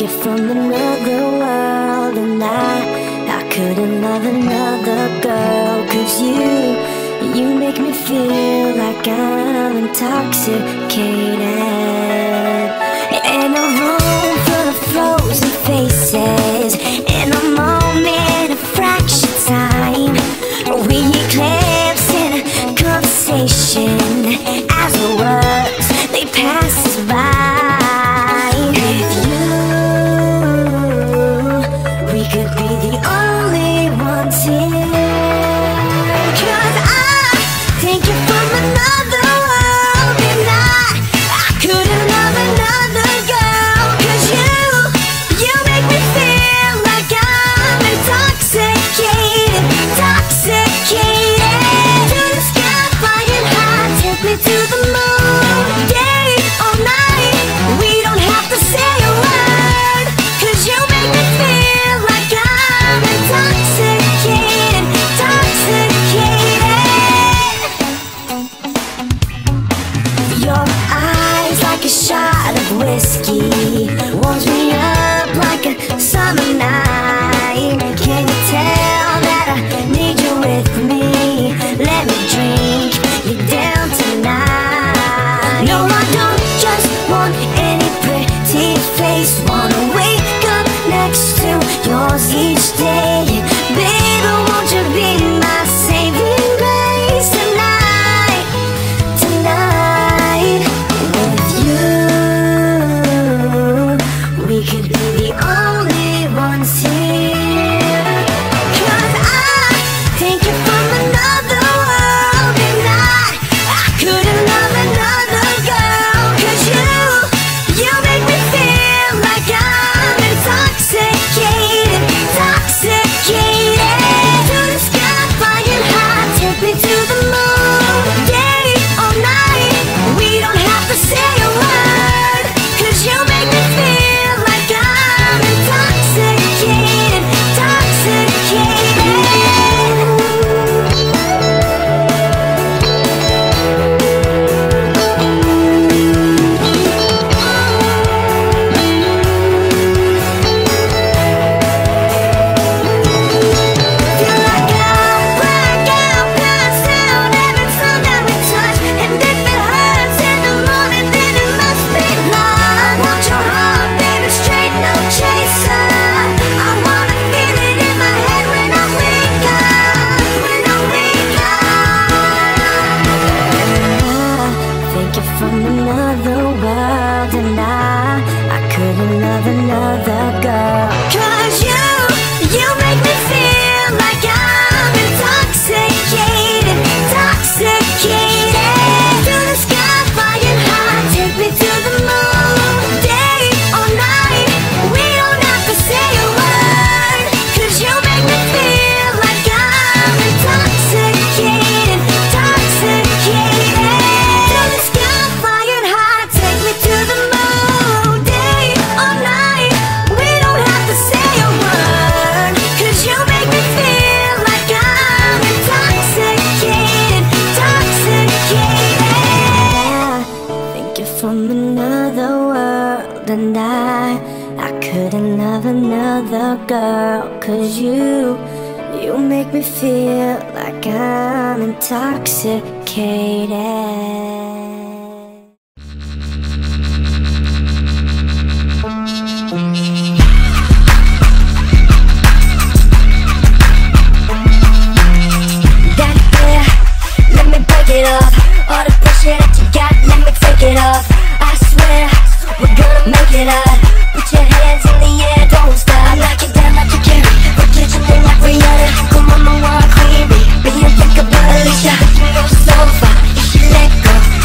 you're from another world, and I couldn't love another girl. Cause you make me feel like I'm intoxicated. In a room full of frozen faces, in a moment of fraction time, we eclipse in a conversation as the words they pass us by. With you, we could be the only ones here. Cause I think you're from another world, and I couldn't love another girl. Cause you make me feel like I'm intoxicated, intoxicated. To the sky, flying high, take me to the moon, day or night. We don't have to say a word, cause you make me feel like I'm intoxicated, intoxicated. Your eyes like a shot of whiskey, warms me up like a summer night. Can you tell that I need you with me? Let me drink you down tonight. No, I don't just want any pretty face, wanna wake up next to yours each day. Baby, won't you be my saving grace tonight, tonight. With you, we could be the only ones here. Cause I think you're from another world, and I couldn't love another girl. Cause you make me feel like I'm intoxicated, intoxicated. To the sky, flying high, take me to the moon, day or night. We don't have to say a word, cause you make me feel like I'm intoxicated, intoxicated. Feel like I'll black out, pass out every time that we touch. And if it hurts in the morning, then it must be love. Want your heart, baby, straight, no chaser. I wanna feel it in my head when I wake up, when I wake up. I think you're from another world, and I couldn't love another girl. Cause you make me feel like I'm intoxicated, intoxicated. To the sky, flying high, take me to the moon, day or night. We don't have to say a word, cause you make me feel like I'm intoxicated, intoxicated. To the sky, flying high, take me to the moon, day or night. We don't have to say a word, cause you make me feel like I'm intoxicated, intoxicated. I think you're from another world, and I couldn't love another girl. Cause you make me feel like I'm intoxicated. Let me break it off. All the pressure that you got, let me take it off. I swear, we're gonna make it up. Put your hands in the air, don't stop. I knock it down like a carry, we're kitchen like Rihanna. Come on, my one queen bee, be a think about Alicia. You go so far, if you let go,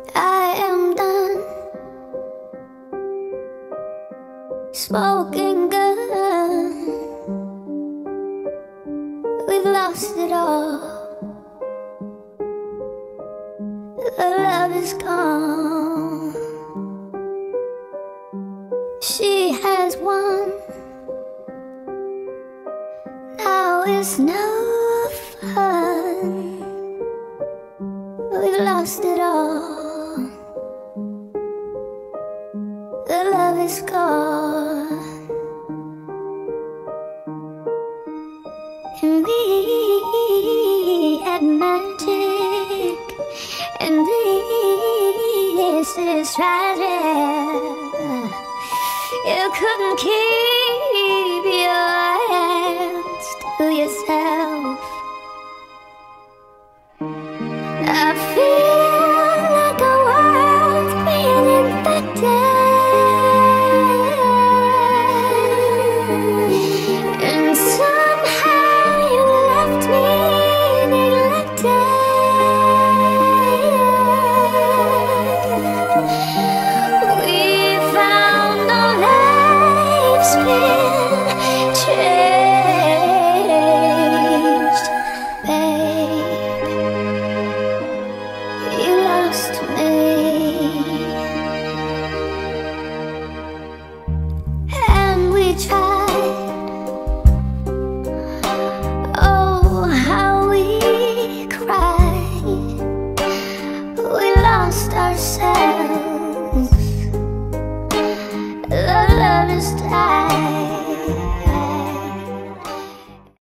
I am done smoking gun. We've lost it all. The love is gone. She has won. Now it's no fun. We've lost it all. The love is gone. And we had magic, and this is tragic. You couldn't keep your hands to yourself. I feel like the world's being infected, and somehow you left me neglected. We found our lives been changed, babe. You lost me, and we tried. Oh, how we cried. We lost ourselves.